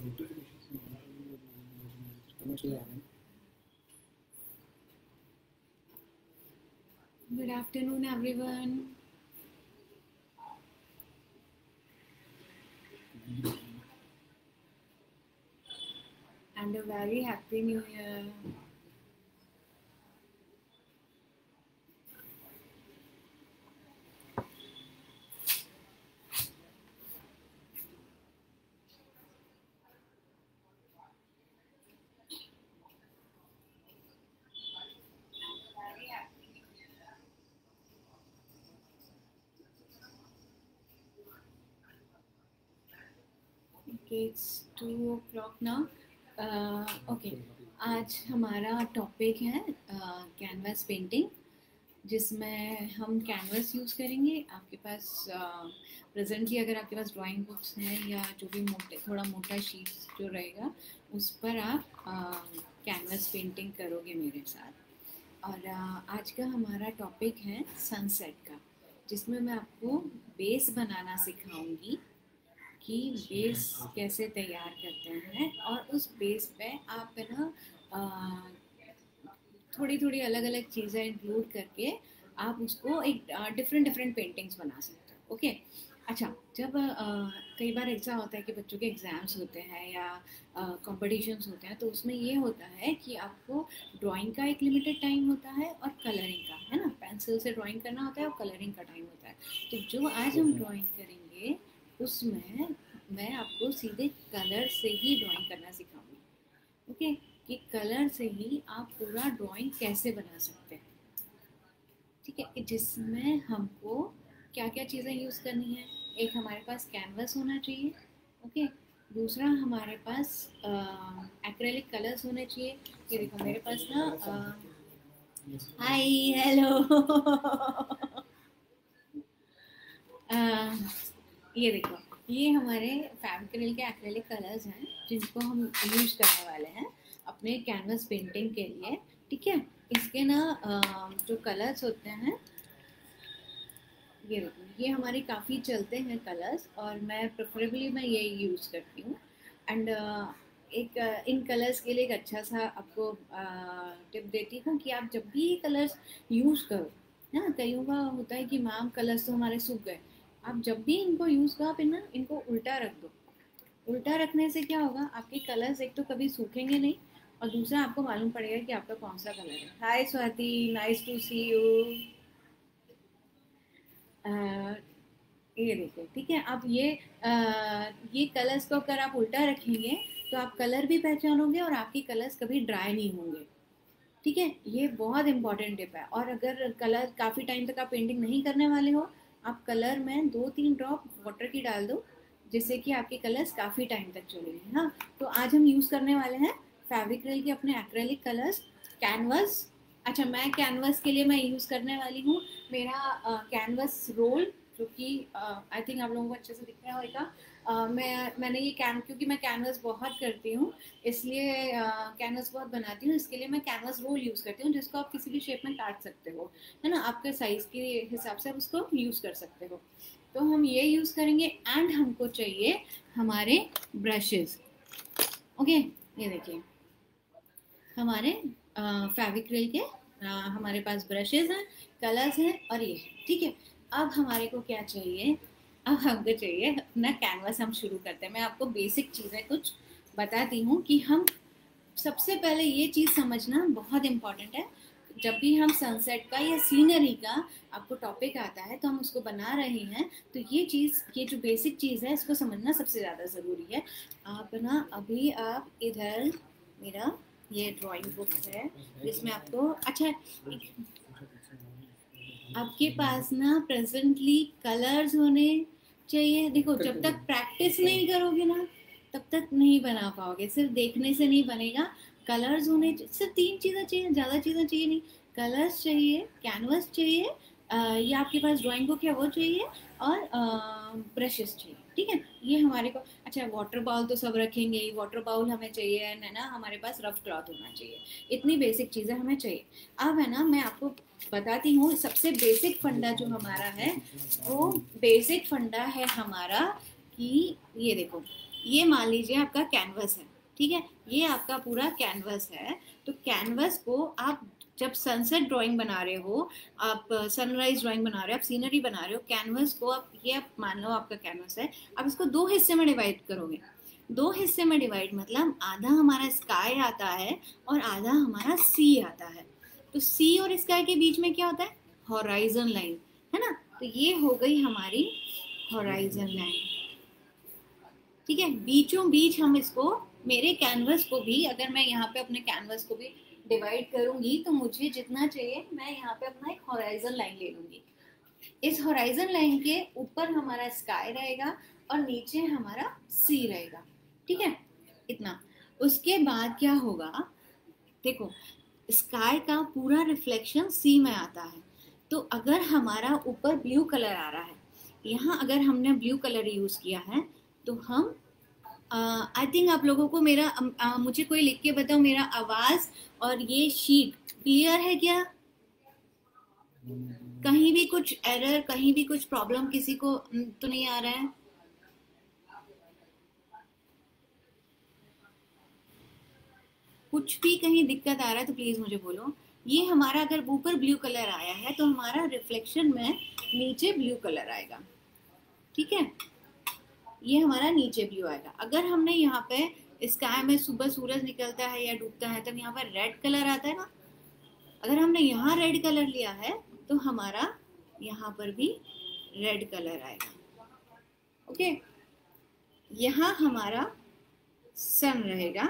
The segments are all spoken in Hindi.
Good afternoon, everyone, and a very happy new year. Okay, it's 2 o'clock now. Okay, आज हमारा टॉपिक है कैनवास पेंटिंग, जिसमें हम कैनवास यूज़ करेंगे। आपके पास प्रेजेंटली अगर आपके पास ड्राइंग बुक्स हैं या जो भी थोड़ा मोटा शीट्स जो रहेगा, उस पर आप कैनवास पेंटिंग करोगे मेरे साथ। और आज का हमारा टॉपिक है सनसेट का, जिसमें मैं आपको बेस बनाना सिखाऊंगी कि बेस कैसे तैयार करते हैं, और उस बेस पे आप है ना थोड़ी थोड़ी अलग अलग चीज़ें इंक्लूड करके आप उसको एक डिफरेंट डिफरेंट पेंटिंग्स बना सकते हो। ओके, अच्छा, जब कई बार ऐसा होता है कि बच्चों के एग्ज़ाम्स होते हैं या कॉम्पिटिशन्स होते हैं, तो उसमें ये होता है कि आपको ड्राइंग का एक लिमिटेड टाइम होता है और कलरिंग का, है ना, पेंसिल से ड्राइंग करना होता है और कलरिंग का टाइम होता है। तो जो आज हम ड्राइंग करेंगे उसमें मैं आपको सीधे कलर से ही ड्राइंग करना सिखाऊंगी। ओके, कि कलर से ही आप पूरा ड्राइंग कैसे बना सकते हैं। ठीक है, जिसमें हमको क्या क्या चीज़ें यूज़ करनी है। एक हमारे पास कैनवस होना चाहिए। ओके, दूसरा हमारे पास एक्रेलिक कलर्स होने चाहिए। ये देखो मेरे पास ना हाय हेलो ये देखो, ये हमारे फैब्रिक्रिल के एक्रेलिक कलर्स हैं, जिनको हम यूज करने वाले हैं अपने कैनवस पेंटिंग के लिए। ठीक है, इसके ना जो कलर्स होते हैं, ये देखो, ये हमारे काफ़ी चलते हैं कलर्स, और मैं प्रेफरेबली मैं ये यूज़ करती हूँ। एंड एक इन कलर्स के लिए एक अच्छा सा आपको टिप देती हूँ कि आप जब भी ये कलर्स यूज़ करो ना, कईयों का होता है कि मैम कलर्स तो हमारे सूख गए। आप जब भी इनको यूज़ करो, आप इनको उल्टा रख दो। उल्टा रखने से क्या होगा, आपके कलर्स एक तो कभी सूखेंगे नहीं, और दूसरा आपको मालूम पड़ेगा कि आपका कौन सा कलर है। Hi Swati, nice to see you. ये देखिए, ठीक है। अब ये कलर्स को अगर आप उल्टा रखेंगे तो आप कलर भी पहचानोगे और आपके कलर्स कभी ड्राई नहीं होंगे। ठीक है, ये बहुत इंपॉर्टेंट टिप है। और अगर कलर काफ़ी टाइम तक आप पेंटिंग नहीं करने वाले हो, आप कलर में 2-3 ड्रॉप वाटर की डाल दो, जिससे कि आपके कलर्स काफ़ी टाइम तक चलेंगे। हाँ, तो आज हम यूज़ करने वाले हैं फैब्रिक्रिल के अपने एक्रेलिक कलर्स, कैनवस। अच्छा, मैं कैनवस के लिए मैं यूज़ करने वाली हूँ मेरा कैनवस रोल, जो कि आई थिंक आप लोगों को अच्छे से दिख रहा होगा। मैंने ये क्योंकि मैं कैनवस बहुत करती हूँ, इसलिए कैनवस बहुत बनाती हूँ, इसके लिए मैं कैनवस रोल यूज़ करती हूँ, जिसको आप किसी भी शेप में काट सकते हो, है ना, आपके साइज़ के हिसाब से आप उसको यूज़ कर सकते हो। तो हम ये यूज़ करेंगे, एंड हमको चाहिए हमारे ब्रशेस। ओके, ये देखिए हमारे फैब्रिक्रिल के हमारे पास ब्रशेस हैं, कलर्स हैं, और ये, ठीक है। अब हमारे को क्या चाहिए, अब हमको चाहिए अपना कैनवास। हम शुरू करते हैं। मैं आपको बेसिक चीज़ें कुछ बताती हूँ कि हम सबसे पहले ये चीज़ समझना बहुत इम्पॉर्टेंट है। जब भी हम सनसेट का या सीनरी का आपको टॉपिक आता है तो हम उसको बना रहे हैं, तो ये जो बेसिक चीज़ है, इसको समझना सबसे ज़्यादा ज़रूरी है। आप ना अभी आप इधर मेरा ये ड्राइंग बुक है, जिसमें आपको अच्छा आपके पास ना प्रेजेंटली कलर्स होने चाहिए। देखो, जब तक प्रैक्टिस नहीं करोगे ना, तब तक नहीं बना पाओगे। सिर्फ देखने से नहीं बनेगा। कलर्स सिर्फ 3 चीज़ें चाहिए, ज़्यादा चीज़ें चाहिए नहीं। कलर्स चाहिए, कैनवस चाहिए, या आपके पास ड्राइंग बुक है वो चाहिए, और ब्रशेस चाहिए। ठीक है, ये हमारे को अच्छा, वाटर बाउल तो सब रखेंगे ही, वाटर बाउल हमें चाहिए, है ना, हमारे पास रफ क्लॉथ होना चाहिए। इतनी बेसिक चीज़ें हमें चाहिए। अब है ना, मैं आपको बताती हूँ सबसे बेसिक फंडा जो हमारा है, वो बेसिक फंडा है हमारा कि ये देखो, ये मान लीजिए आपका कैनवस है, ठीक है, ये आपका पूरा कैनवस है। तो कैनवस को आप जब सनसेट ड्राइंग बना रहे हो, आप सनराइज ड्राइंग बना रहे हो, आप सीनरी बना रहे हो, कैनवस को आप, ये आप मान लो आपका कैनवस है, आप इसको दो हिस्से में डिवाइड करोगे। दो हिस्से में डिवाइड मतलब आधा हमारा स्काई आता है और आधा हमारा सी आता है। तो सी और स्काई के बीच में क्या होता है, हॉराइजन लाइन, है ना। तो ये हो गई हमारी हॉराइजन लाइन, ठीक है। बीचों बीच हम इसको, मेरे कैनवस को भी अगर मैं यहाँ पे अपने कैनवस को भी डिवाइड करूंगी तो मुझे जितना चाहिए मैं यहाँ पे अपना एक हॉराइजन लाइन ले लूंगी। इस हॉराइजन लाइन के ऊपर हमारा स्काई रहेगा और नीचे हमारा सी रहेगा, ठीक है, इतना। उसके बाद क्या होगा, देखो स्काई का पूरा रिफ्लेक्शन सी में आता है। तो अगर हमारा ऊपर ब्लू कलर आ रहा है, यहाँ अगर हमने ब्लू कलर यूज किया है, तो हम आई थिंक आप लोगों को मेरा मुझे कोई लिख के बताओ, मेरा आवाज और ये शीट क्लियर है क्या? कहीं भी कुछ एरर, कहीं भी कुछ प्रॉब्लम किसी को तो नहीं आ रहा है? कुछ भी कहीं दिक्कत आ रहा है तो प्लीज मुझे बोलो। ये हमारा अगर ऊपर ब्लू कलर आया है तो हमारा रिफ्लेक्शन में नीचे ब्लू कलर आएगा, ठीक है, ये हमारा नीचे ब्लू आएगा। अगर हमने यहाँ पे स्काई में सुबह सूरज निकलता है या डूबता है तब यहाँ पर रेड कलर आता है ना, अगर हमने यहाँ रेड कलर लिया है तो हमारा यहाँ पर भी रेड कलर आएगा, ओके। यहाँ हमारा सन रहेगा,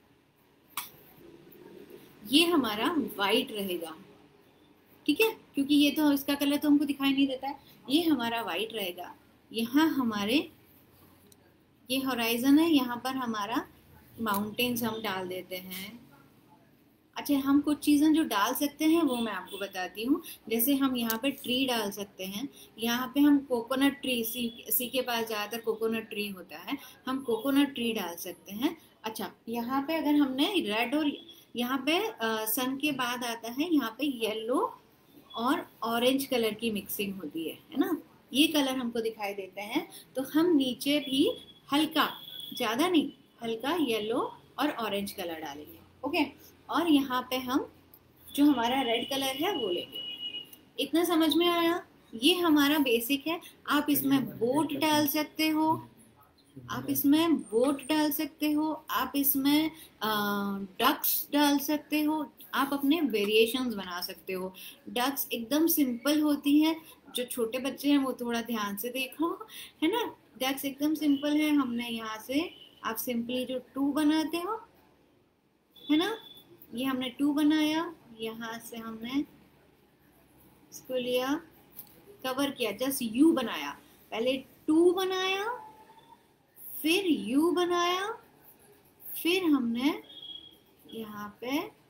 ये हमारा वाइट रहेगा, ठीक है, क्योंकि ये तो इसका कलर तो हमको दिखाई नहीं देता है, ये हमारा वाइट रहेगा। यहाँ हमारे ये हॉराइजन है, यहाँ पर हमारा माउंटेन्स हम डाल देते हैं। अच्छा, हम कुछ चीज़ें जो डाल सकते हैं वो मैं आपको बताती हूँ। जैसे हम यहाँ पे ट्री डाल सकते हैं, यहाँ पे हम कोकोनट ट्री, सी के पास ज़्यादातर कोकोनट ट्री होता है, हम कोकोनट ट्री डाल सकते हैं। अच्छा, यहाँ पे अगर हमने रेड और यहाँ पे सन के बाद आता है यहाँ पे येलो और ऑरेंज कलर की मिक्सिंग होती है ना, ये कलर हमको दिखाई देते हैं। तो हम नीचे भी हल्का, ज़्यादा नहीं, हल्का येलो और ऑरेंज कलर डालेंगे, ओके। और यहाँ पे हम जो हमारा रेड कलर है वो लेंगे। इतना समझ में आया? ये हमारा बेसिक है। आप इसमें बोट डाल सकते हो, आप इसमें बोट डाल सकते हो, आप इसमें डक्स डाल सकते हो, आप अपने वेरिएशंस बना सकते हो। डक्स एकदम सिंपल होती हैं, जो छोटे बच्चे हैं वो थोड़ा ध्यान से देखो, है ना। डक्स एकदम सिंपल है। हमने यहाँ से आप सिंपली जो 2 बनाते हो, है ना, ये हमने 2 बनाया, यहाँ से हमने इसको लिया, कवर किया, जस्ट यू बनाया, पहले 2 बनाया, फिर यू बनाया, फिर हमने यहाँ पे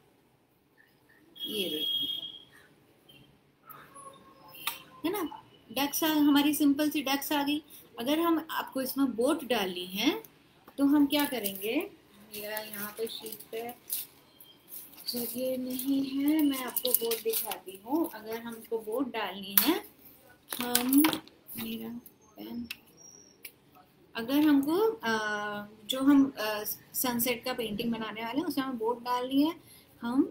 ये है ना, डक्स हमारी सिंपल सी डक्स आ गई। अगर हम आपको इसमें बोट डालनी है तो हम क्या करेंगे, मेरा यहाँ पे शीट पे जगह नहीं है, मैं आपको बोट दिखाती हूँ। अगर हमको बोट डालनी है, हम, मेरा पेन, अगर हमको जो हम सनसेट का पेंटिंग बनाने वाले हैं उसमें हमें बोट डालनी है, हम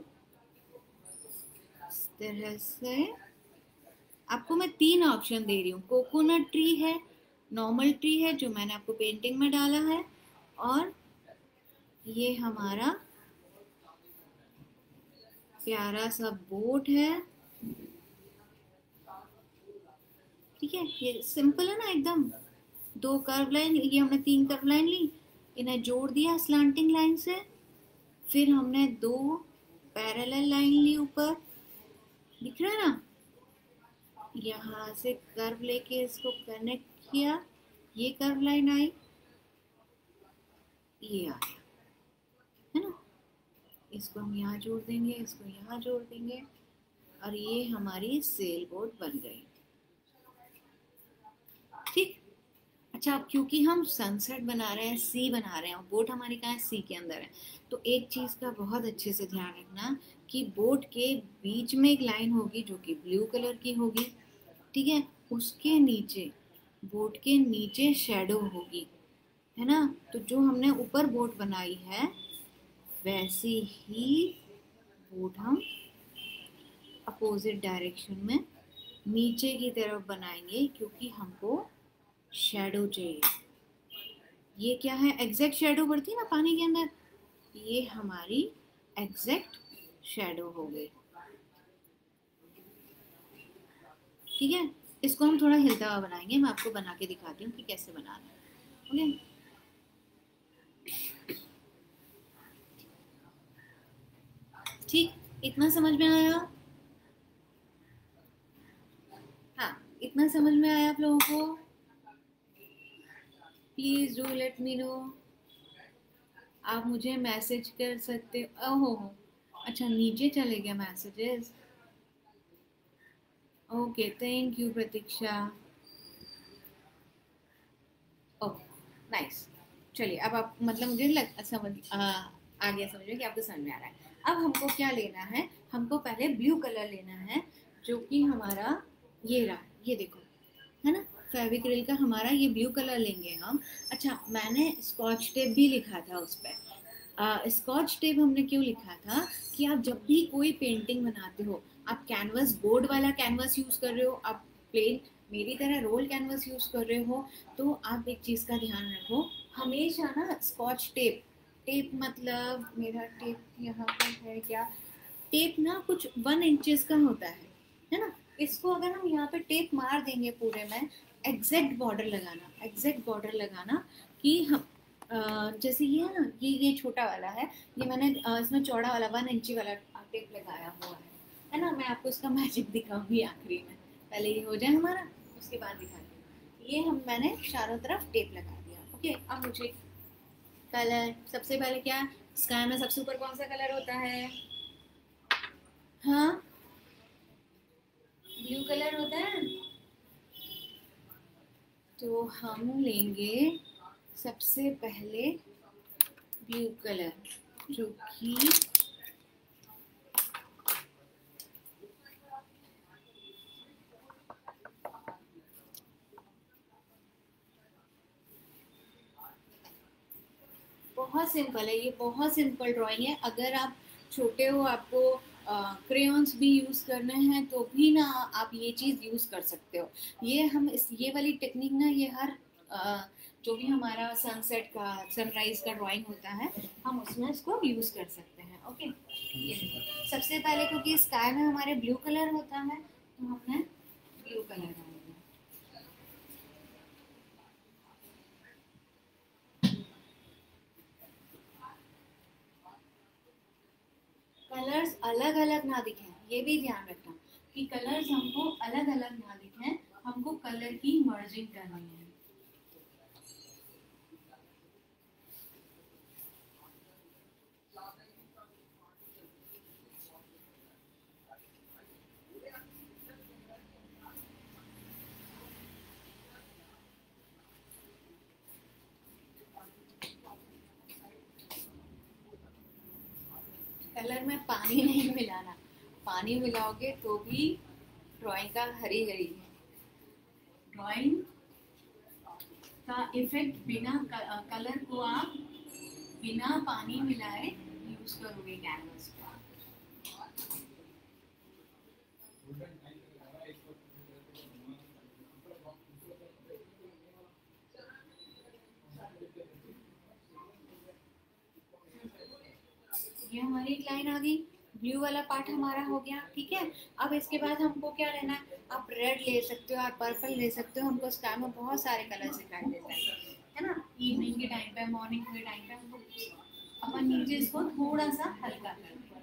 इस तरह से, आपको मैं 3 ऑप्शन दे रही हूँ। कोकोनट ट्री है, नॉर्मल ट्री है जो मैंने आपको पेंटिंग में डाला है, और ये हमारा प्यारा सा बोट है, ठीक है। ये सिंपल है ना एकदम। 2 कर्व लाइन, ये हमने 3 कर्व लाइन ली, इन्हें जोड़ दिया स्लांटिंग लाइन से, फिर हमने 2 पैरेलल लाइन ली ऊपर, दिख रहा है ना, यहाँ से कर्व लेके इसको कनेक्ट किया, ये कर्व लाइन आई, ये आ गया, है ना। इसको हम यहाँ जोड़ देंगे, इसको यहाँ जोड़ देंगे, और ये हमारी सेल बोट बन गई, ठीक। अच्छा, अब क्योंकि हम सनसेट बना रहे हैं, सी बना रहे हैं, और बोट हमारी कहाँ है, सी के अंदर है, तो एक चीज़ का बहुत अच्छे से ध्यान रखना कि बोट के बीच में एक लाइन होगी जो कि ब्लू कलर की होगी, ठीक है। उसके नीचे, बोट के नीचे शैडो होगी, है ना। तो जो हमने ऊपर बोट बनाई है वैसी ही बोट हम अपोजिट डायरेक्शन में नीचे की तरफ बनाएंगे, क्योंकि हमको शेडो चाहिए। ये क्या है, एग्जैक्ट शेडो पड़ती है ना पानी के अंदर, ये हमारी एग्जैक्ट शेडो हो गई। ठीक है, इसको हम थोड़ा हिलता हुआ बनाएंगे, मैं आपको बना के दिखाती हूँ कि कैसे बनाना है। ओके, ठीक, इतना समझ में आया? हाँ, इतना समझ में आया आप लोगों को? Please do let me know. आप मुझे मैसेज कर सकते हो। अच्छा, नीचे चले गए messages. Okay, thank you Pratiksha. Okay, nice. चलिए, अब आप मतलब मुझे आ गया समझ में कि आपको समझ में आ रहा है। अब हमको क्या लेना है, हमको पहले ब्लू कलर लेना है, जो कि हमारा ये रहा, ये देखो, है ना। फेविक्रिल का हमारा ये ब्लू कलर लेंगे हम। अच्छा, मैंने स्कॉच टेप भी लिखा था उस पर। स्कॉच टेप हमने क्यों लिखा था कि आप जब भी कोई पेंटिंग बनाते हो, आप कैनवस बोर्ड वाला कैनवस यूज कर रहे हो, आप प्लेन मेरी तरह रोल कैनवस यूज कर रहे हो, तो आप एक चीज का ध्यान रखो, हमेशा ना स्कॉच टेप, टेप मतलब मेरा टेप यहाँ पर है क्या, टेप ना कुछ 1 इंचेस का होता है ना। इसको अगर हम यहाँ पे टेप मार देंगे पूरे में, एग्जैक्ट बॉर्डर लगाना, एग्जैक्ट बॉर्डर लगाना कि हम जैसे ये है ना, ये छोटा वाला ये मैंने इसमें चौड़ा वाला 1 इंची वाला टेप लगाया हुआ है ना। मैं आपको इसका मैजिक दिखाऊंगी आखिरी में, पहले ये हो जाए हमारा, उसके बाद दिखाती हूँ। ये हम मैंने चारों तरफ टेप लगा दिया। ओके, अब मुझे कलर, सबसे पहले क्या, स्काई में सबसे ऊपर कौन सा कलर होता है? हाँ, ब्लू कलर होता है। तो हम लेंगे सबसे पहले ब्लू कलर, जो कि बहुत सिंपल है, ये बहुत सिंपल ड्राइंग है। अगर आप छोटे हो, आपको क्रेयॉन्स भी यूज करने हैं, तो भी ना आप ये चीज यूज कर सकते हो। ये वाली टेक्निक ना, ये हर जो भी हमारा सनसेट का, सनराइज का ड्राइंग होता है, हम उसमें इसको यूज कर सकते हैं। ओके, सबसे पहले क्योंकि स्काई में हमारे ब्लू कलर होता है, तो हमने ब्लू कलर डाल कलर्स अलग अलग ना दिखें, ये भी ध्यान रखना कि कलर्स हमको अलग अलग ना दिखें, हमको कलर की मर्जिंग करनी है। कलर में पानी नहीं मिलाना, पानी मिलाओगे तो भी ड्राइंग का हरी हरी है। ड्राइंग का इफेक्ट बिना कलर को आप बिना पानी मिलाए यूज करोगे कैनवस पर। ये हमारी एक लाइन आ गई, ब्लू वाला पार्ट हमारा हो गया। ठीक है, अब इसके बाद हमको क्या लेना है, आप रेड ले सकते हो, आप पर्पल ले सकते हो, हमको स्काई में बहुत सारे कलर दिखाई देते हैं, है ना। इवनिंग के टाइम पे, मॉर्निंग के टाइम पे हमको अपन नीचे इसको थोड़ा सा हल्का कर देंगे।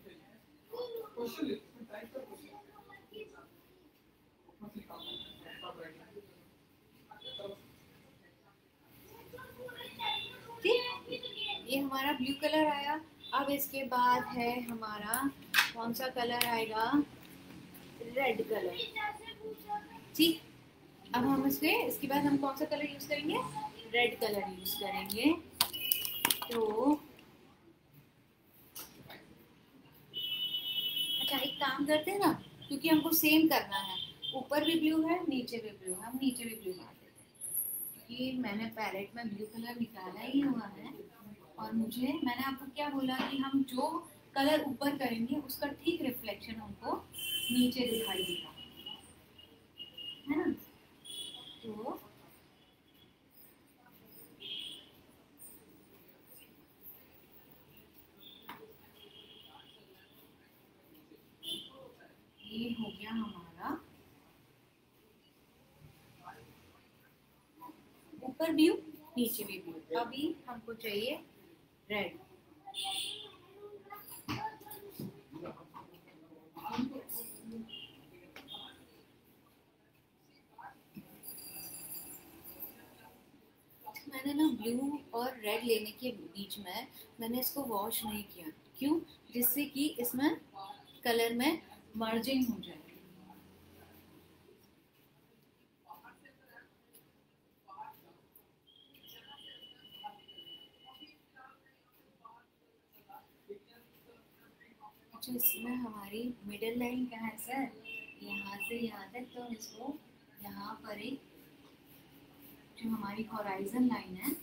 ठीक, ये हमारा ब्लू कलर आया। अब इसके बाद है हमारा कौन सा कलर आएगा, रेड कलर। ठीक, अब हम इसके बाद हम कौन सा कलर यूज करेंगे, रेड कलर यूज करेंगे। तो अच्छा, एक काम करते हैं ना, क्योंकि हमको सेम करना है, ऊपर भी ब्लू है नीचे भी ब्लू है, हम नीचे भी ब्लू मार देते हैं। कि मैंने पैलेट में ब्लू कलर निकाला ही हुआ है, और मैंने आपको क्या बोला कि हम जो कलर ऊपर करेंगे उसका ठीक रिफ्लेक्शन हमको नीचे दिखाई देगा, है ना। तो ये हो गया हमारा ऊपर व्यू, नीचे भी व्यू। अभी हमको चाहिए रेड। मैंने ना ब्लू और रेड लेने के बीच में मैंने इसको वॉश नहीं किया, क्यों? जिससे कि इसमें कलर में मर्जिंग हो जाए। अच्छा, इसमें हमारी मिडिल लाइन क्या है सर? यहाँ से यहाँ तक, तो इसको यहाँ पर एक जो हमारी हॉराइजन लाइन है,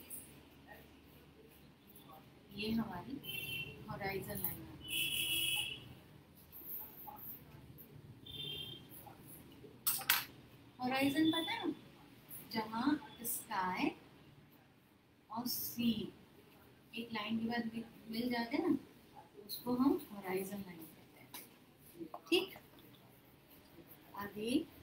ये हमारी हॉराइजन लाइन है। हॉराइजन पता है ना, जहाँ स्काई और सी एक लाइन के बाद मिल जाते हैं ना, उसको हम हॉराइजन लाइन कहते हैं। ठीक, आगे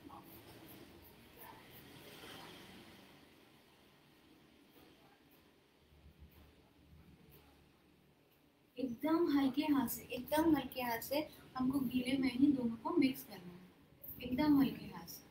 एकदम हल्के हाथ से हमको गीले में ही दोनों को मिक्स करना है, एकदम हल्के हाथ से।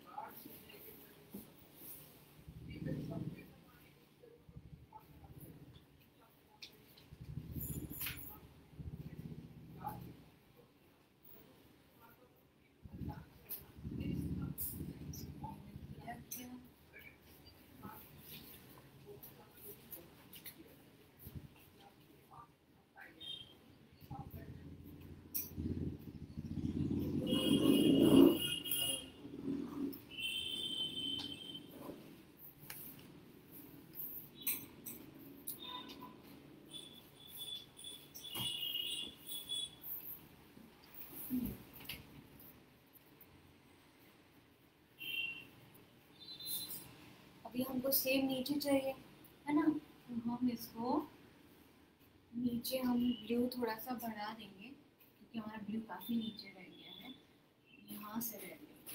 अभी हमको सेम नीचे चाहिए, है ना, तो हम इसको नीचे हम ब्लू थोड़ा सा बढ़ा देंगे, क्योंकि हमारा ब्लू काफी नीचे रह गया है। यहाँ से रह लेंगे।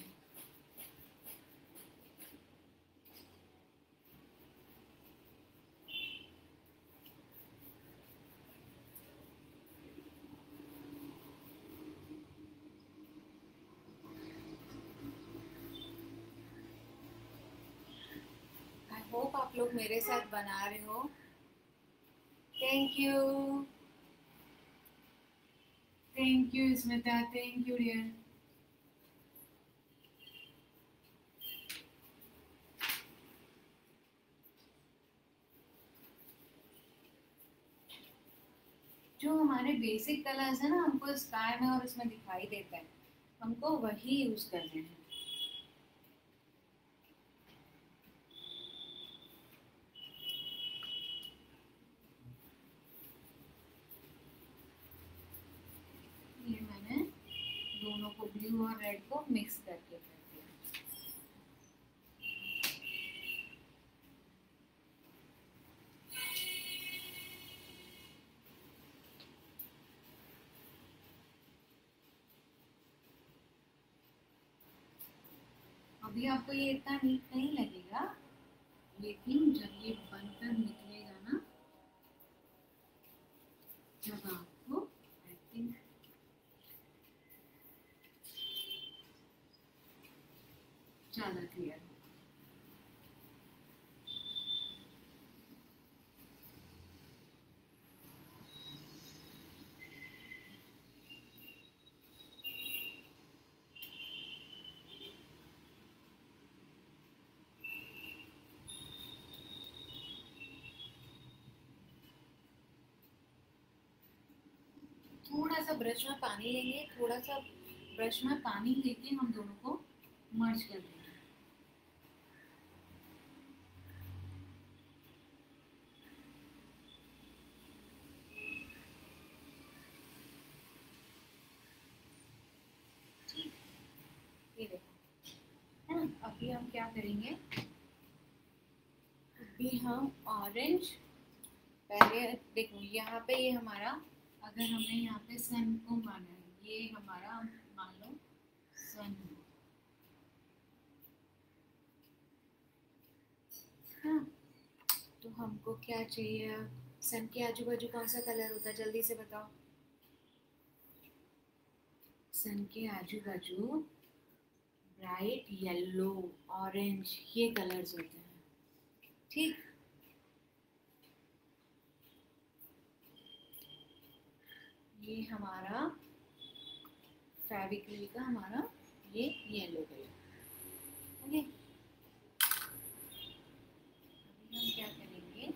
आई होप आप लोग मेरे साथ बना रहे हो। Thank you Smita, thank you dear. जो हमारे बेसिक कलर्स है ना, हमको स्काई में और इसमें दिखाई देता है, हमको वही यूज करने हैं। ये मैंने दोनों को ब्लू और रेड को मिक्स करके कर दिया। अभी आपको ये इतना नीट नहीं लगेगा, लेकिन जब ये बनकर निकलेगा ना, जब आपको आई थिंक ज़्यादा क्लियर हो। थोड़ा सा ब्रश में पानी लेंगे, थोड़ा सा ब्रश में पानी लेके हम दोनों को मर्ज कर देंगे। हम क्या करेंगे, अभी हम ऑरेंज, पहले देखो यहाँ पे ये हमारा, अगर हमने यहाँ पे सन को माना है, ये हमारा मान लो सन है, हाँ, तो हमको क्या चाहिए, सन के आजू बाजू कौन सा कलर होता है, जल्दी से बताओ। सन के आजू बाजू ब्राइट येलो, ऑरेंज, ये कलर्स होते हैं, ठीक। ये हमारा फेविक्रिल का हमारा ये येलो कलर, ओके। अभी हम क्या करेंगे,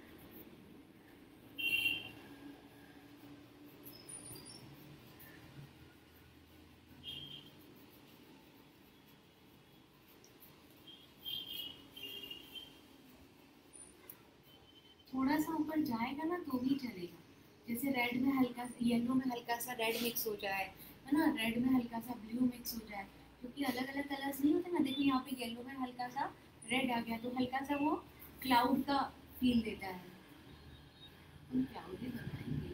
थोड़ा सा ऊपर जाएगा ना तो भी चलेगा, जैसे रेड में हल्का, येलो में हल्का सा रेड मिक्स हो जाए, है ना, रेड में हल्का सा ब्लू मिक्स हो जाए, क्योंकि अलग अलग कलर्स नहीं होते ना। देखो यहाँ पे येलो में हल्का सा रेड आ गया तो हल्का सा वो क्लाउड का फील देता है, हम क्लाउड ही बनाएंगे,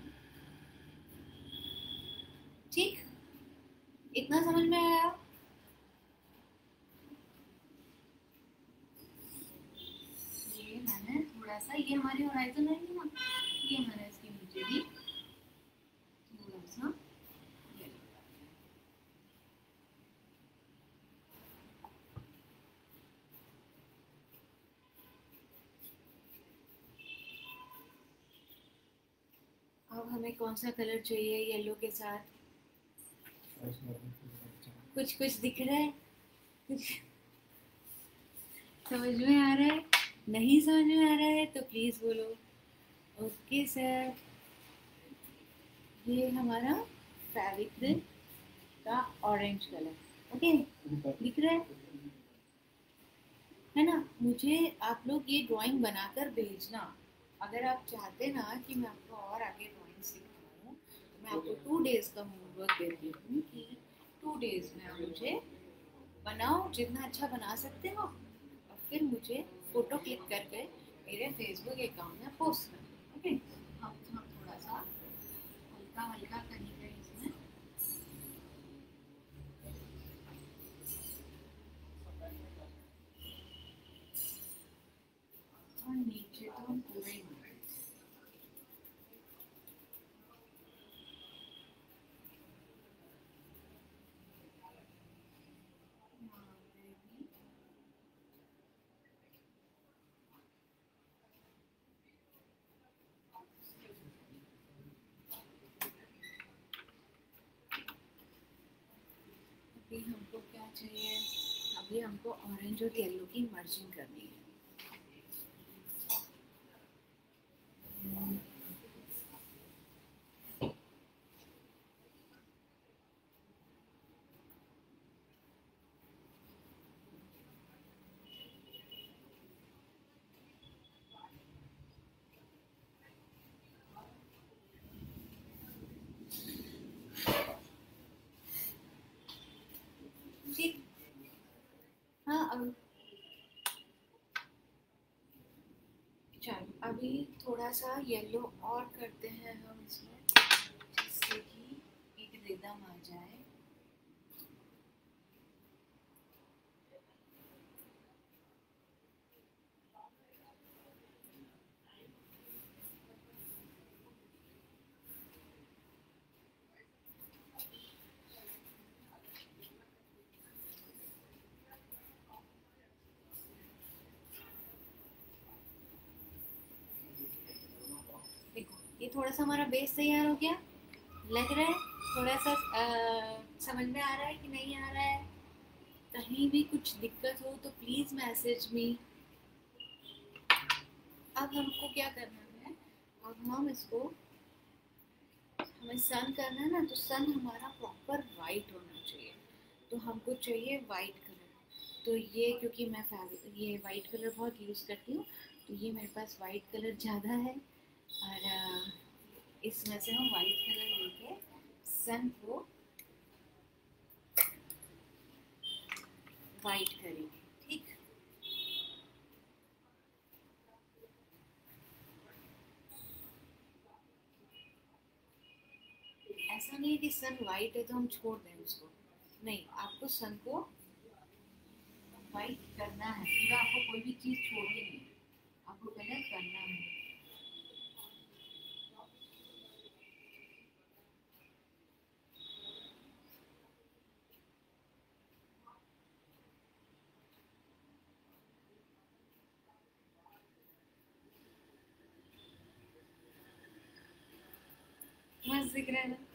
ठीक। इतना समझ में आया। ये मैंने थोड़ा सा, ये हमारी होराइजन है ना, ये मैंने इसके नीचे भी थोड़ा सा येलो, अब हमें कौन सा कलर चाहिए येलो के साथ, कुछ कुछ दिख रहा है, कुछ समझ में आ रहा है, नहीं समझ में आ रहा है तो प्लीज बोलो। ओके सर, ये हमारा फेविक्रिल का ऑरेंज कलर, ओके, दिख रहा है ना। मुझे आप लोग ये ड्राइंग बनाकर भेजना, अगर आप चाहते ना कि मैं आपको और आगे ड्राइंग सिखाऊं, तो मैं आपको 2 डेज का होमवर्क देती हूँ कि 2 डेज में आप मुझे बनाओ, जितना अच्छा बना सकते हो, और फिर मुझे फोटो क्लिक करके मेरे फेसबुक अकाउंट में पोस्ट करना, ओके। हम थोड़ा सा हल्का हल्का करेंगे इसमें, और नीचे तो हम पूरा ही बनाएंगे। अभी हमको क्या चाहिए, अभी हमको ऑरेंज और येलो की मर्जिंग करनी है। ठीक, हाँ, अब चलो अभी थोड़ा सा येलो और करते हैं हम इसमें, जिससे कि एक रिदम आ जाए। देखो ये थोड़ा सा हमारा बेस तैयार हो गया, लग रहा है थोड़ा सा, समझ में आ रहा है कि नहीं आ रहा है, कहीं भी कुछ दिक्कत हो तो प्लीज मैसेज मी। अब हमको क्या करना है, अब हम इसको, हमें सन करना है ना, तो सन हमारा प्रॉपर वाइट होना चाहिए, तो हमको चाहिए वाइट कलर। तो ये क्योंकि मैं ये वाइट कलर बहुत यूज़ करती हूँ, तो ये मेरे पास वाइट कलर ज़्यादा है, और इसमें से हम वाइट कलर लेके सन को वाइट करेंगे, ठीक। ऐसा नहीं है कि सन वाइट है तो हम छोड़ दें उसको, नहीं, आपको सन को वाइट करना है पूरा, आपको कोई भी चीज़ छोड़नी नहीं है, आपको कलर करना है। मस्त दिख रहा है ना।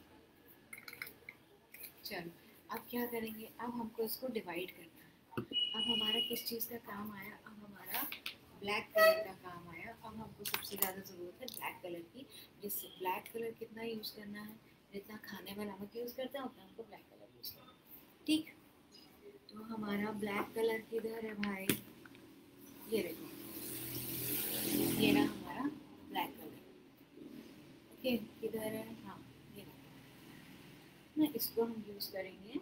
चलो अब क्या करेंगे, अब हमको इसको डिवाइड करना है। अब हमारा किस चीज़ का काम आया, अब हमारा ब्लैक कलर का काम आया। अब हमको सबसे ज़्यादा ज़रूरत है ब्लैक कलर की, जिससे ब्लैक कलर कितना यूज़ करना है, जितना खाने में नमक यूज़ करते हैं उतना हमको ब्लैक कलर यूज़ करना है। ठीक, तो हमारा ब्लैक कलर किधर है भाई, ये देखो, ये रहा हमारा ब्लैक कलर। ओके, किधर है, हाँ ये ना, इसको हम यूज़ करेंगे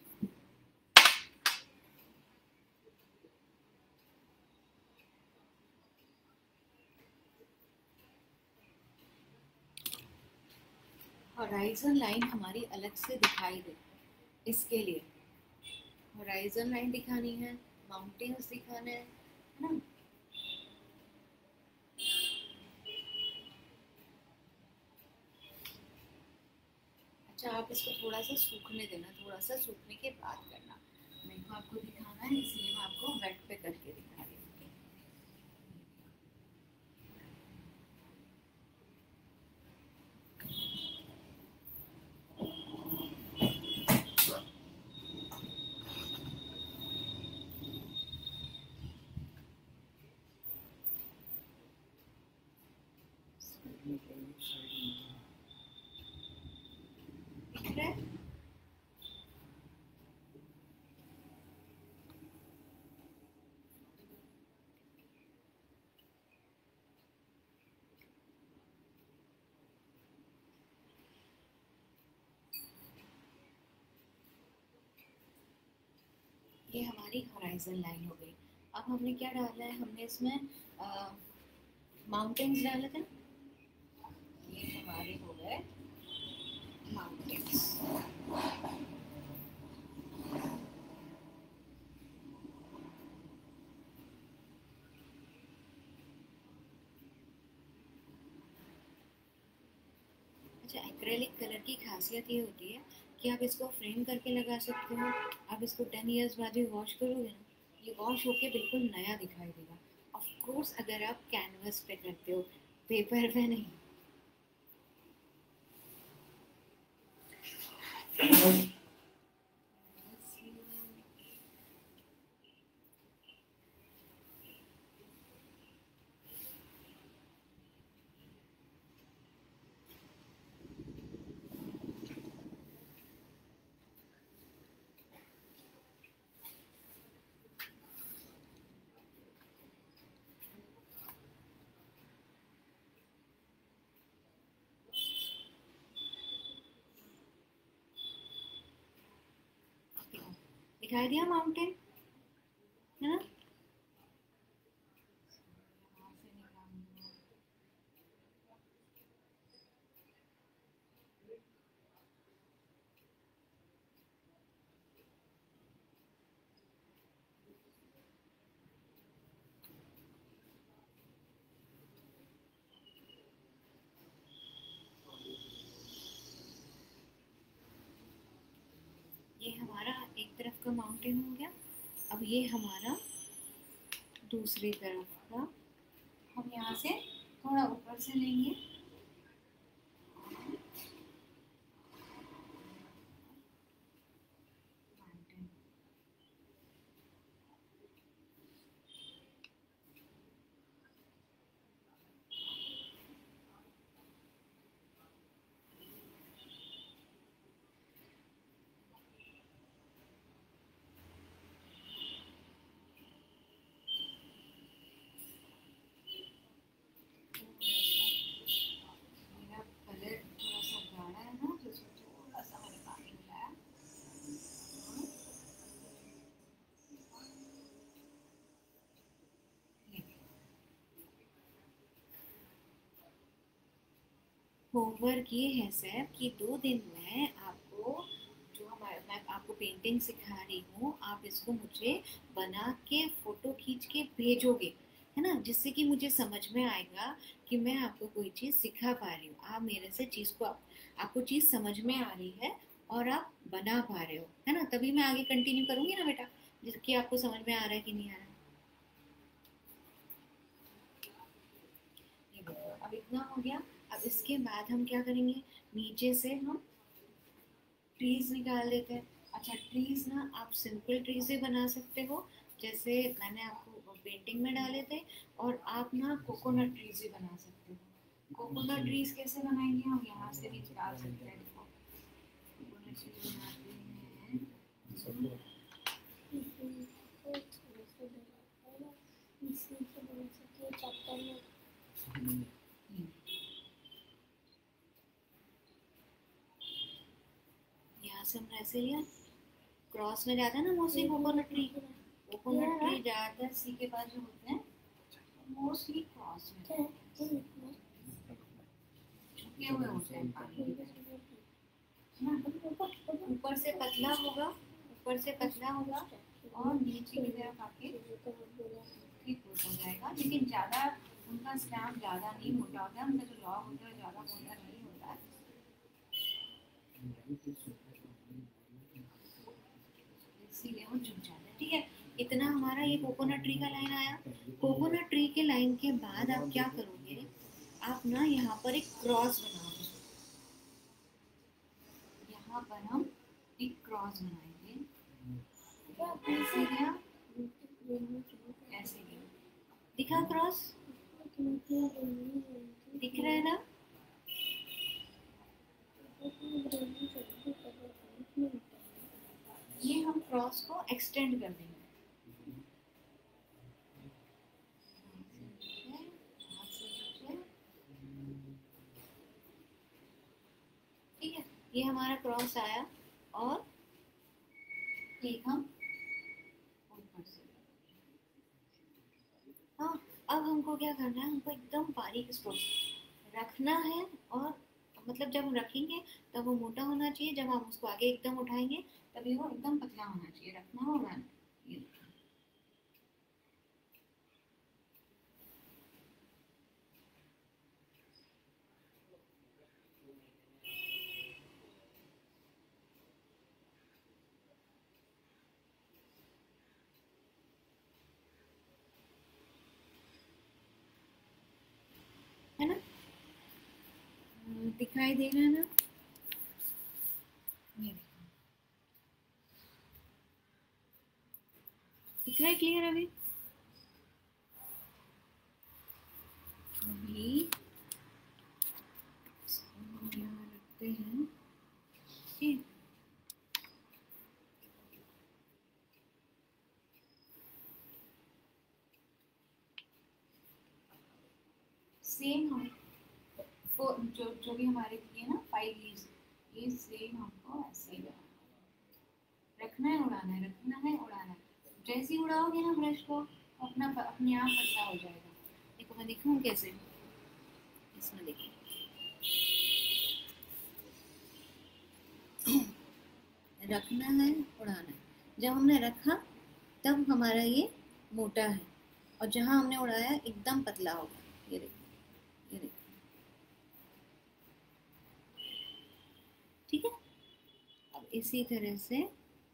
हॉराइजन लाइन हमारी अलग से दिखाई दे, इसके लिए हॉराइजन लाइन दिखानी है, माउंटेन्स दिखाने है ना। अच्छा, आप इसको थोड़ा सा सूखने देना, थोड़ा सा सूखने के बाद करना, मेरे को आपको दिखाना है इसलिए मैं आपको वेट पे करके दिखा रही हूँ। दिख रहा है? ये हमारी हॉराइजन लाइन हो गई। अब हमने क्या डाला है, हमने इसमें माउंटेन्स डाले थे, ये हमारे हो गए माउंटेन्स। अच्छा, एक्रेलिक कलर की खासियत ये होती है कि आप इसको फ्रेम करके लगा सकते हो। आप इसको 10 इयर्स बाद भी वॉश करोगे ना, ये वॉश होके बिल्कुल नया दिखाई देगा। ऑफ कोर्स अगर आप कैनवस पे करते हो, पेपर पे नहीं। दिखाई दिया माउंटेन, है ना। ये हमारा एक तरफ का माउंटेन हो गया। अब ये हमारा दूसरी तरफ का, हम यहाँ से थोड़ा ऊपर से लेंगे, होमवर्क ये है सर कि 2 दिन में आपको मैं आपको पेंटिंग सिखा रही हूँ, आप इसको मुझे बना के फोटो खींच के भेजोगे, है ना, जिससे कि मुझे समझ में आएगा कि मैं आपको कोई चीज़ सिखा पा रही हूँ, आप मेरे से चीज़ को आपको चीज़ समझ में आ रही है और आप बना पा रहे हो, है ना, तभी मैं आगे कंटिन्यू करूँगी ना बेटा, जिसकी आपको समझ में आ रहा है कि नहीं आ रहा है। ये देखो अब इतना हो गया। अब इसके बाद हम क्या करेंगे, नीचे से हम ट्रीज निकाल लेते हैं। अच्छा ट्रीज ना आप सिंपल ट्री से बना सकते हो, जैसे मैंने आपको पेंटिंग में डाले थे, और आप ना कोकोनट ट्रीज भी बना सकते हो। कोकोनट ट्रीज कैसे बनाएंगे, हम यहाँ से भी निकाल सकते हैं। देखो कोकोनट ट्रीज बनाते हैं। यहाँ से हमने ऐसे लिया, क्रॉस में जाता है ना mostly coconut tree, coconut tree ज्यादातर सी के पास जो होते हैं मोस्टली क्रॉस में झुके हुए होते हैं पानी में। ऊपर से पतला होगा, ऊपर से पतला होगा और नीचे की तरफ आके ठीक हो जाएगा, लेकिन ज्यादा उनका स्टैम्प ज्यादा नहीं मोटा होता है, उनका जो लॉग होता है ज्यादा मोटा नहीं होता है, इसीलिए वो झुक जाता है। ठीक है, इतना हमारा ये कोकोनट ट्री का लाइन आया। कोकोनट ट्री के लाइन के बाद आप क्या करोगे, आप ना यहाँ पर एक क्रॉस बनाओगे, यहाँ पर हम एक क्रॉस बनाएंगे, ऐसे गया, ऐसे गया, दिखा क्रॉस, दिख रहा है ना। ये हम क्रॉस को एक्सटेंड कर देंगे, ठीक है, ये हमारा क्रॉस आया, और एक हम ऊपर से, हाँ अब हमको क्या करना है, हमको एकदम बारीक स्ट्रोक रखना है, और मतलब जब हम रखेंगे तब वो मोटा होना चाहिए, जब हम उसको आगे एकदम उठाएंगे तभी वो एकदम पतला होना चाहिए, रखना होगा ये। है ना, दिखाई दे रहा है ना, ये देखो दिख रहा है क्लियर अभी। अभी यहाँ रखते हैं, ठीक, सेम हम जो जो भी हमारे दिए ना 5 लीव्स, ये सेम हमको ऐसे ही रखना है, उड़ाना है, रखना है, उड़ाना है, जैसे ही उड़ाओगे ना ब्रश को अपना अपने आप पतला हो जाएगा। देखो मैं दिखाऊं कैसे, इसमें देखिए रखना है, उड़ाना है, जब हमने रखा तब हमारा ये मोटा है, और जहां हमने उड़ाया एकदम पतला होगा, ये देखो, ये देखो, ठीक है। अब इसी तरह से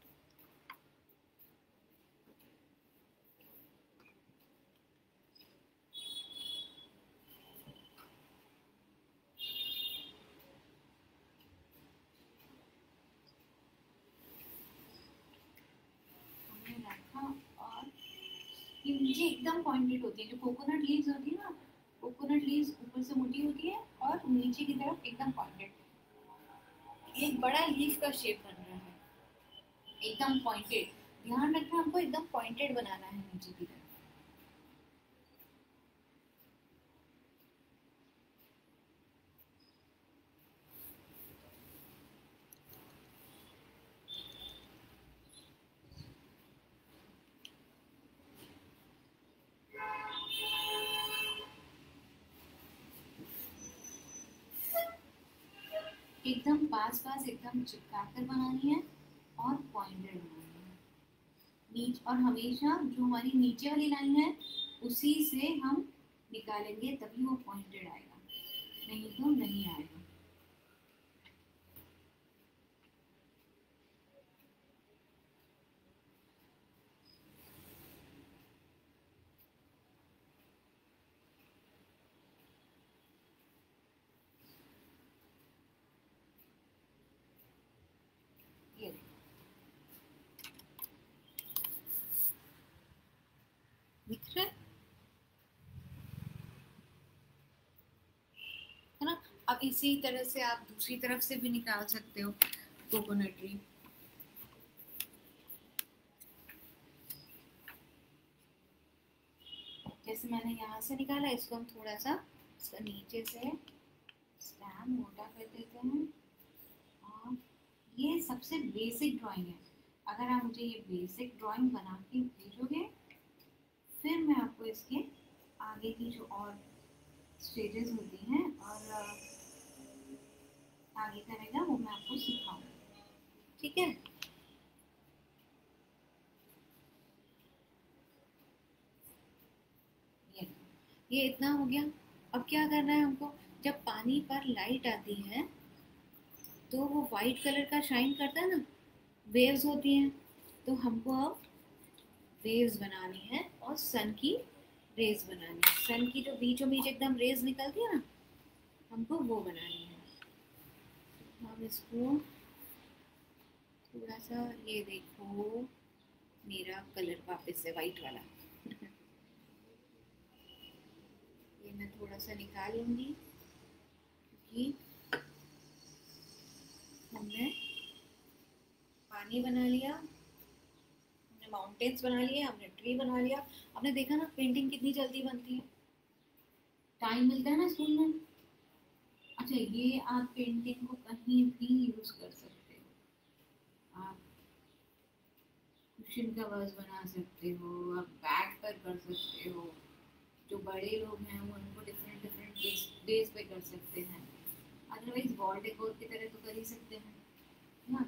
हमने रखा, और ये नीचे एकदम पॉइंटेड होती है, जो कोकोनट लीव्स होती है ना, कोकोनट लीव्स ऊपर से मोटी होती है और नीचे की तरफ एकदम पॉइंटेड, एक बड़ा लीफ का शेप बन रहा है, एकदम पॉइंटेड, ध्यान रखना हमको एकदम पॉइंटेड बनाना है नीचे की तरफ। एकदम पास पास एकदम चिपका कर बनानी है और पॉइंटेड बनानी है। और हमेशा जो हमारी नीचे वाली लाइन है उसी से हम निकालेंगे, तभी वो पॉइंटेड आएगा, नहीं तो नहीं आएगा। ये दिख रहा है ना। अब इसी तरह से आप दूसरी तरफ से भी निकाल सकते हो कोकोनट। जैसे मैंने यहाँ से निकाला, इसको हम थोड़ा सा इसका नीचे से स्टैम्प मोटा कर देते हैं। और ये सबसे बेसिक ड्राइंग है। अगर आप मुझे ये बेसिक ड्राइंग बना के भेजोगे, फिर मैं आपको इसके आगे की जो और स्टेजेस होती हैं और आगे करेगा वो मैं आपको सिखाऊंगी, ठीक है। ये इतना हो गया। अब क्या करना है हमको, जब पानी पर लाइट आती है तो वो वाइट कलर का शाइन करता है ना, वेव्स होती हैं, तो हमको अब वेव्स बनानी है और सन की रेज बनानी है। सन की जो बीचों बीच एकदम रेज निकलती है ना, हमको वो बनानी है। हम इसको थोड़ा सा, ये देखो मेरा कलर वापस से वाइट वाला ये मैं थोड़ा सा निकाल लूंगी क्योंकि हमने पानी बना लिया, हमने माउंटेन्स बना लिए, हमने ट्री बना लिया। आपने देखा ना पेंटिंग कितनी जल्दी बनती है, टाइम मिलता है ना स्कूल में। अच्छा, ये आप पेंटिंग को कहीं भी यूज कर सकते हो। आप कुशन कवर्स बना सकते हो, आप बैग पर कर सकते हो। जो बड़े लोग हैं वो उनको डिफरेंट डिफरेंट डेज पे कर सकते हैं। अदरवाइज वॉल डेकोर की तरह तो कर ही सकते हैं ना।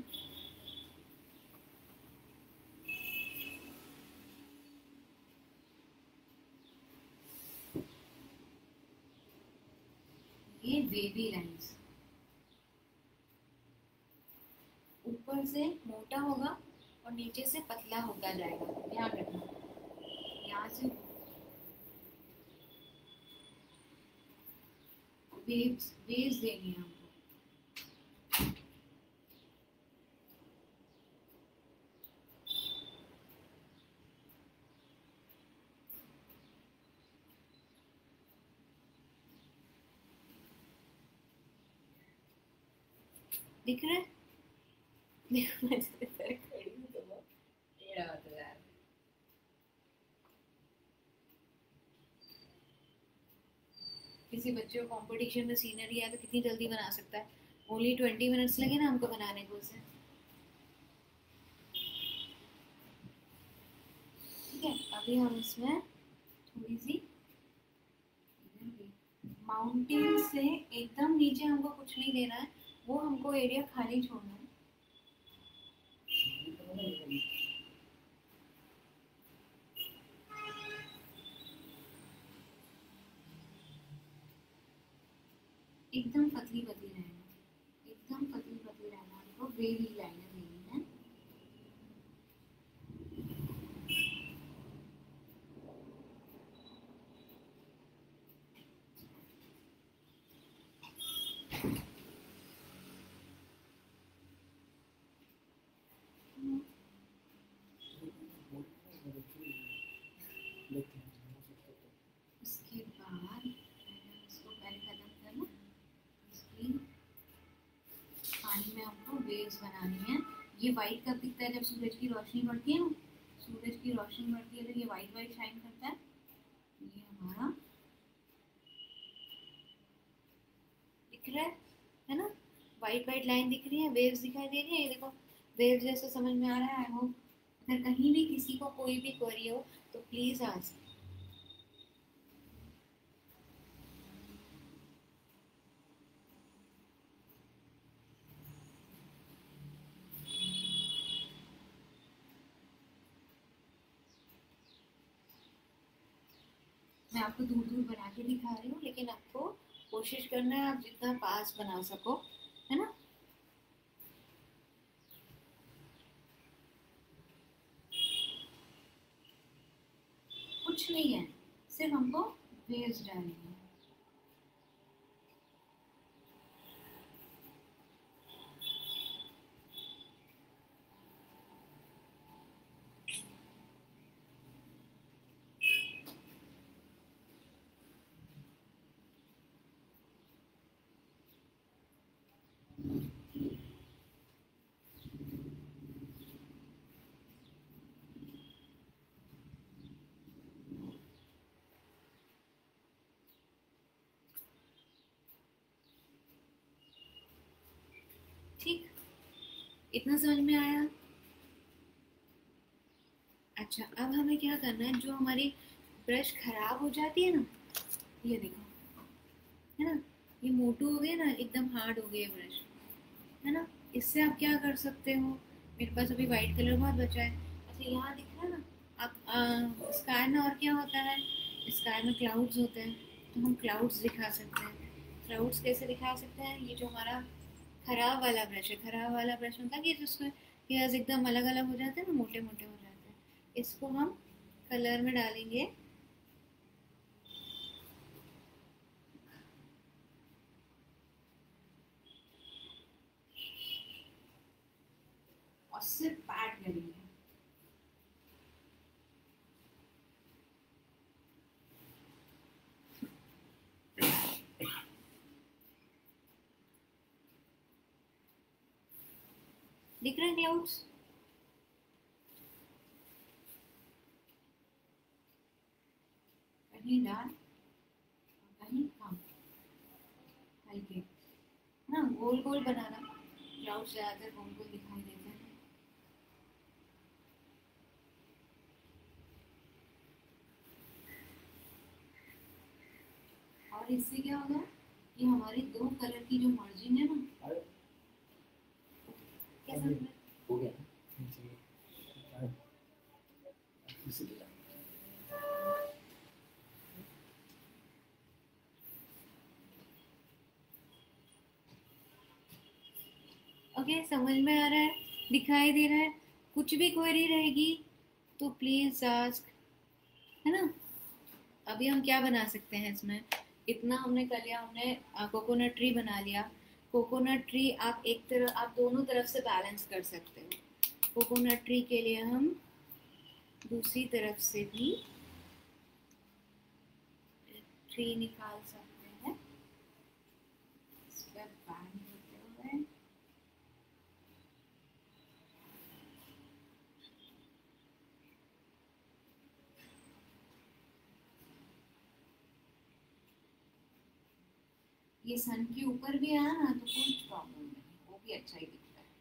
ये वेवी लाइंस ऊपर से मोटा होगा और नीचे से पतला होता जाएगा, ध्यान रखना। यहाँ से वेव्स वेव्स देनी है हमको। दिख रहा है? देखो मैं जिस तरह खड़ी हूँ तो वो टेढ़ा होता जा रहा है। किसी बच्चे को कंपटीशन में सीनरी है तो कितनी जल्दी बना सकता है। ओनली 20 मिनट्स लगे ना हमको बनाने को उसे। ठीक है, अभी हम इसमें थोड़ी सी माउंटेन से एकदम नीचे हमको कुछ नहीं देना है, वो हमको एरिया खाली छोड़ना है। एकदम पतली पतली रहना, एकदम पतली पतली रहना, हमको वेवी लाइनें देनी है। उसके बाद इसको पहले खत्म करना। इसकी पानी में हमको वेव्स बनानी है। ये वाइट कब दिखता है? जब सूरज की रोशनी पड़ती है ना, सूरज की रोशनी पड़ती है तो ये वाइट वाइट शाइन करता है। ये हमारा दिख रहा है ना, वाइट वाइट लाइन दिख रही है, वेव्स दिखाई दे रही है। ये देखो वेव्स जैसे समझ में आ रहा है। आई होप अगर कहीं भी किसी को कोई भी क्वेरी हो तो प्लीज आस्क। मैं आपको दूर दूर बना के दिखा रही हूँ, लेकिन आपको कोशिश करना है आप जितना पास बना सको, है ना। कुछ नहीं है, सिर्फ हमको वेव्स डालनी है। ठीक, इतना समझ में आया। अच्छा, अब हमें क्या करना है, जो हमारी ब्रश खराब हो जाती है ना, ये देखो, है ना, ये मोटू हो गया ना, एकदम हार्ड हो गया ब्रश, है ना। इससे आप क्या कर सकते हो, मेरे पास अभी वाइट कलर बहुत बचा है। अच्छा, यहाँ दिख रहा है ना, आप स्काई में और क्या होता है, स्काई में क्लाउड्स होते हैं, तो हम क्लाउड्स दिखा सकते हैं। क्लाउड्स कैसे दिखा सकते हैं, ये जो हमारा खराब वाला ब्रश है, खराब वाला ब्रश होता है कि जिसमें हेयर्स एकदम अलग अलग हो जाते हैं ना, मोटे मोटे हो जाते हैं, इसको हम कलर में डालेंगे और सिर्फ पैड करेंगे। दिख रहे हैं क्लाउड्स, कहीं डार्क कहीं कम, हल्के, है ना, गोल गोल बनाना, क्लाउड्स ज्यादातर गोल गोल दिखाई देते हैं। और इससे क्या होगा कि हमारे दो कलर की जो मर्जिंग है ना, कैसा हो गया। ओके, समझ में आ रहा है, दिखाई दे रहा है। कुछ भी क्वेरी रहेगी तो प्लीज आस्क, है ना। अभी हम क्या बना सकते हैं इसमें, इतना हमने कर लिया, हमने कोकोनट ट्री बना लिया। कोकोनट ट्री आप एक तरफ, आप दोनों तरफ से बैलेंस कर सकते हो। कोकोनट ट्री के लिए हम दूसरी तरफ से भी ट्री निकाल सकते हैं, इस पर बैंड होते हुए। ये सन के ऊपर भी आया ना तो कोई प्रॉब्लम नहीं, वो भी अच्छा ही दिखता है।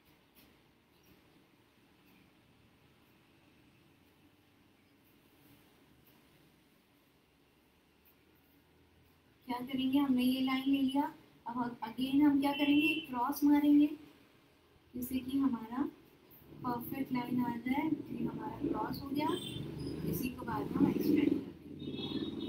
क्या करेंगे, हमने ये लाइन ले लिया, अब अगेन हम क्या करेंगे, एक क्रॉस मारेंगे, जिससे कि हमारा परफेक्ट लाइन आ जाए। ये हमारा क्रॉस हो गया, इसी को बाद में हम एक्सटेंड कर देंगे।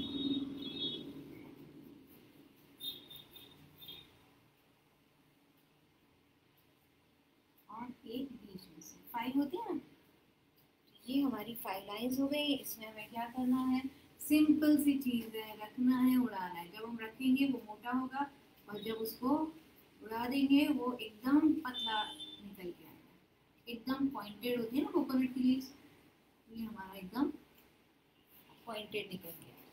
और एक बीच में से फाइव होती है ना, ये हमारी फाइव लाइंस हो गई। इसमें हमें क्या करना है, सिंपल सी चीज है, रखना है, उड़ाना है। जब हम रखेंगे वो मोटा होगा, और जब उसको उड़ा देंगे वो एकदम पतला निकल के आएगा। एकदम पॉइंटेड होती है ना कोकोनट की लीव्स, ये हमारा एकदम पॉइंटेड निकल के आएगा।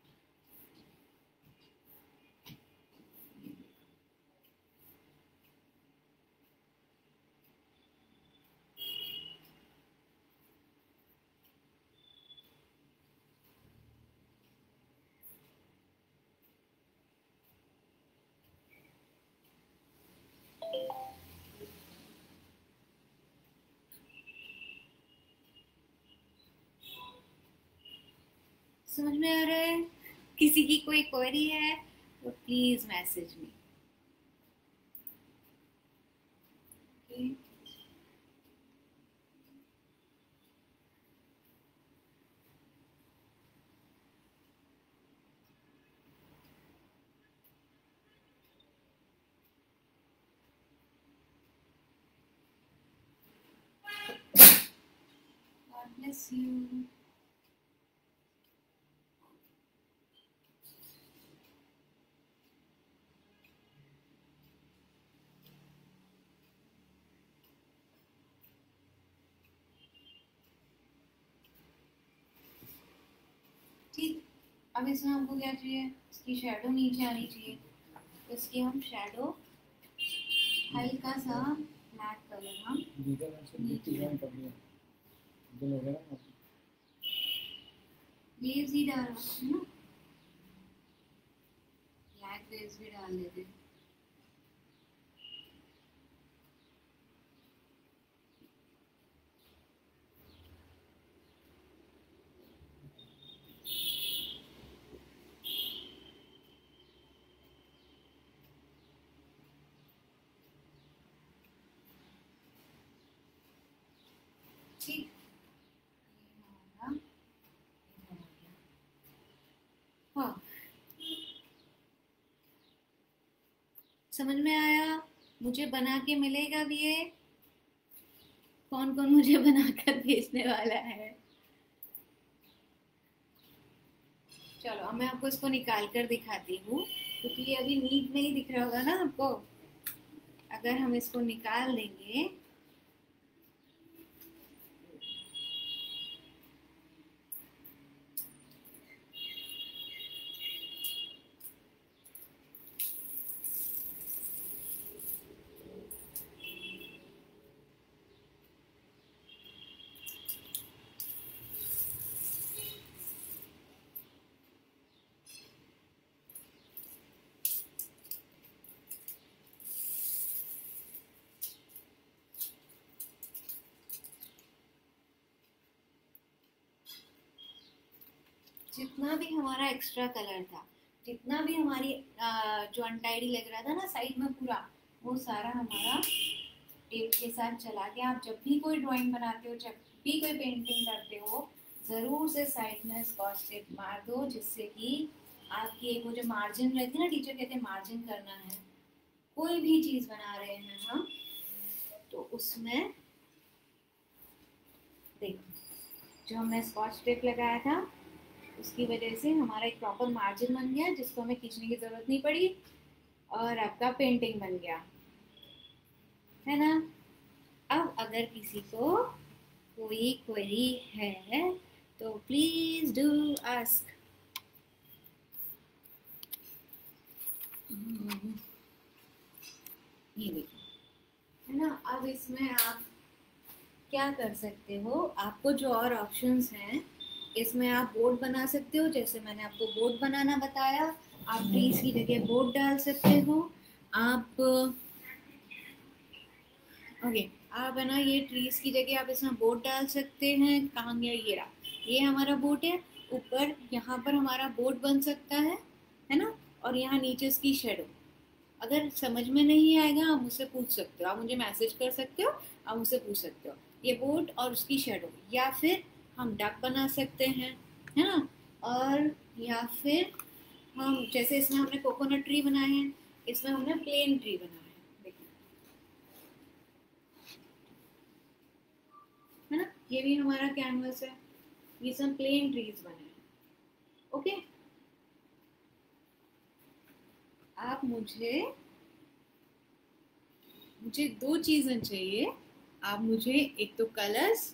समझ में आ रहा है, किसी की कोई क्वेरी है तो please message me. Okay, bless you. ठीक, अब इसमें हमको क्या चाहिए, इसकी शेडो नीचे आनी चाहिए, तो इसकी हम शेडो हल्का सा ब्लैक कलर हम वेव्स ही डाल रहे हैं ना, ब्लैक वेव्स भी डाल देते हैं। ठीक, हाँ समझ में आया, मुझे बना के मिलेगा भी ये, कौन कौन मुझे बनाकर भेजने वाला है। चलो अब मैं आपको इसको निकाल कर दिखाती हूँ, क्योंकि ये अभी नीट नहीं दिख रहा होगा ना आपको। अगर हम इसको निकाल देंगे, जितना भी हमारा एक्स्ट्रा कलर था, जितना भी हमारी जो अनटाइडी लग रहा था ना साइड में पूरा, वो सारा हमारा टेप के साथ चला गया। आप जब भी कोई ड्राइंग बनाते हो, जब भी कोई पेंटिंग करते हो, ज़रूर से साइड में स्कॉच टेप मार दो, जिससे कि आपकी एक वो जो मार्जिन रहती है ना, टीचर कहते हैं मार्जिन करना है, कोई भी चीज़ बना रहे हैं हम, तो उसमें देखो जो हमने स्कॉच टेप लगाया था, उसकी वजह से हमारा एक प्रॉपर मार्जिन बन गया, जिसको हमें खींचने की जरूरत नहीं पड़ी, और आपका पेंटिंग बन गया, है ना। अब अगर किसी को कोई क्वेरी है तो प्लीज डू आस्क। ये देखो, है ना। अब इसमें आप क्या कर सकते हो, आपको जो और ऑप्शंस हैं, इसमें आप बोर्ड बना सकते हो, जैसे मैंने आपको बोर्ड बनाना बताया। आप ट्रीज की जगह बोर्ड डाल सकते हो। आप ओके, आप है ना, ये ट्रीज की जगह आप इसमें बोर्ड डाल सकते हैं। कहाँ गया, ये रहा, ये हमारा बोर्ड है। ऊपर यहाँ पर हमारा बोर्ड बन सकता है ना। और यहाँ नीचे इसकी शेडो। अगर समझ में नहीं आएगा आप मुझसे पूछ सकते हो, आप मुझे मैसेज कर सकते हो, आप मुझसे पूछ सकते हो। ये बोर्ड और उसकी शेडो, या फिर हम डक बना सकते हैं, है ना। और या फिर हम, जैसे इसमें हमने कोकोनट ट्री बनाए हैं, इसमें हमने प्लेन ट्री बनाया है, देखो, है ना। ये भी हमारा कैनवस है, ये सब प्लेन ट्रीज बने हैं। ओके, आप मुझे मुझे दो चीजें चाहिए। आप मुझे एक तो कलर्स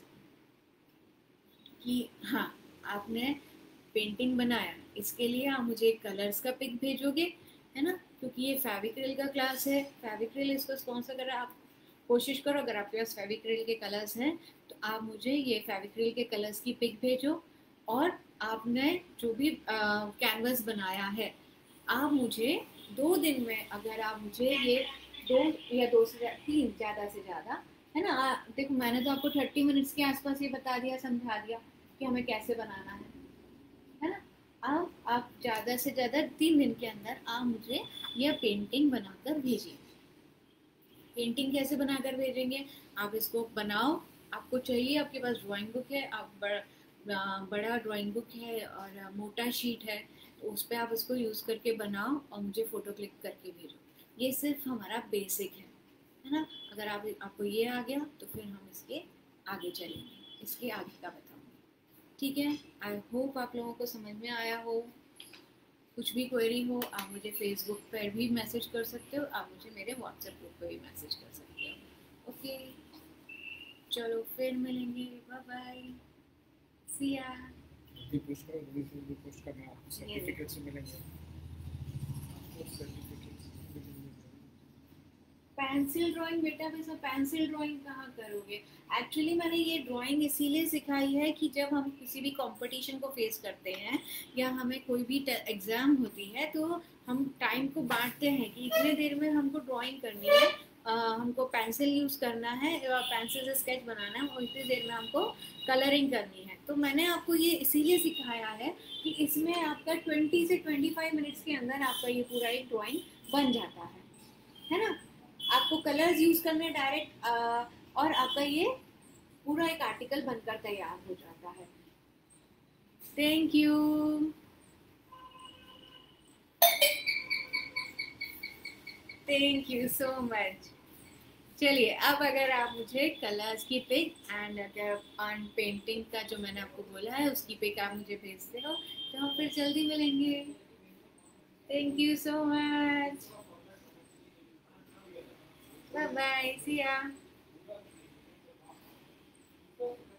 कि हाँ आपने पेंटिंग बनाया, इसके लिए आप मुझे कलर्स का पिक भेजोगे, है ना। क्योंकि ये फेविक्रिल का क्लास है, फेविक्रिल इसको स्पॉन्सर कर रहा है। आप कोशिश करो, अगर आपके पास फेविक्रिल के कलर्स हैं तो आप मुझे ये फेविक्रिल के कलर्स की पिक भेजो। और आपने जो भी कैनवस बनाया है, आप मुझे 2 दिन में, अगर आप मुझे ये 2 या 2 से 3 ज़्यादा से ज़्यादा, है ना। देखो मैंने तो आपको 30 मिनट्स के आसपास ये बता दिया, समझा दिया कि हमें कैसे बनाना है ना। अब आप ज़्यादा से ज़्यादा 3 दिन के अंदर आप मुझे यह पेंटिंग बनाकर भेजिए। पेंटिंग कैसे बनाकर भेजेंगे, आप इसको बनाओ, आपको चाहिए, आपके पास ड्राइंग बुक है, आप बड़ा ड्राइंग बुक है और मोटा शीट है, तो उस पर आप इसको यूज़ करके बनाओ और मुझे फ़ोटो क्लिक करके भेजो। ये सिर्फ हमारा बेसिक है ना। अगर आपको ये आ गया तो फिर हम इसके आगे चलेंगे, इसके आगे का बताओ। ठीक है, आई होप आप लोगों को समझ में आया हो। कुछ भी क्वेरी हो आप मुझे फेसबुक पर भी मैसेज कर सकते हो, आप मुझे मेरे व्हाट्सएप ग्रुप पर भी मैसेज कर सकते हो। ओके, चलो फिर मिलेंगे, बाय बाय, सी या। अभी पोस्ट करो, जल्दी पोस्ट करना, सर्टिफिकेट से मिलेंगे, सर्टिफिकेट मिलेंगे। पेंसिल ड्राइंग बेटा, वैसे पेंसिल ड्राइंग कहाँ करोगे? एक्चुअली मैंने ये ड्राइंग इसीलिए सिखाई है कि जब हम किसी भी कंपटीशन को फेस करते हैं या हमें कोई भी एग्जाम होती है तो हम टाइम को बांटते हैं कि इतने देर में हमको ड्राइंग करनी है, हमको पेंसिल यूज करना है, पेंसिल से स्केच बनाना है, और इतनी देर में हमको कलरिंग करनी है। तो मैंने आपको ये इसीलिए सिखाया है कि इसमें आपका 20 से 25 मिनट्स के अंदर आपका ये पूरा एक ड्राइंग बन जाता है ना। आपको कलर्स यूज करने डायरेक्ट, और आपका ये पूरा एक आर्टिकल बनकर तैयार हो जाता है। Thank you. Thank you so much. चलिए, अब अगर आप मुझे कलर्स की पिक एंड अगर पेंटिंग का जो मैंने आपको बोला है उसकी पिक आप मुझे भेजते हो तो हम फिर जल्दी मिलेंगे। Thank you so much, bye bye, see या।